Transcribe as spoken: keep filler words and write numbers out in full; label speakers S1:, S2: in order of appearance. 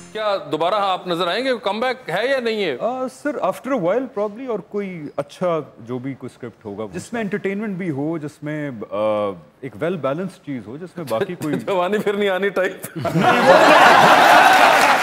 S1: क्या दोबारा आप नजर आएंगे? कमबैक है या नहीं है?
S2: Sir after a while probably, और कोई अच्छा जो भी कोई स्क्रिप्ट होगा जिसमें एंटरटेनमेंट भी हो, जिसमें uh, एक वेल बैलेंस्ड चीज हो, जिसमें बाकी कोई
S1: जवानी फिर नहीं आनी टाइप